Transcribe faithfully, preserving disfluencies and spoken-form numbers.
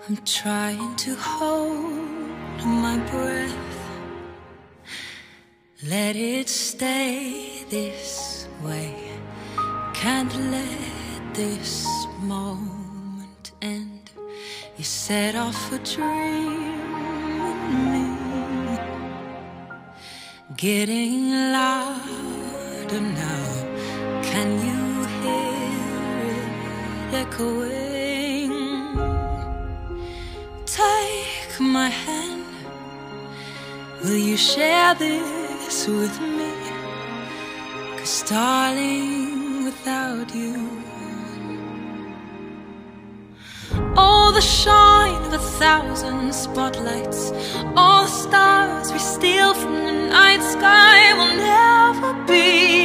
I'm trying to hold my breath, let it stay this way. Can't let this moment end. You set off a dream in me, getting louder now. Can you hear it echoing? Take my hand, will you share this with me? 'Cause darling, without you, all the shine of a thousand spotlights, all the stars we steal from the night sky will never be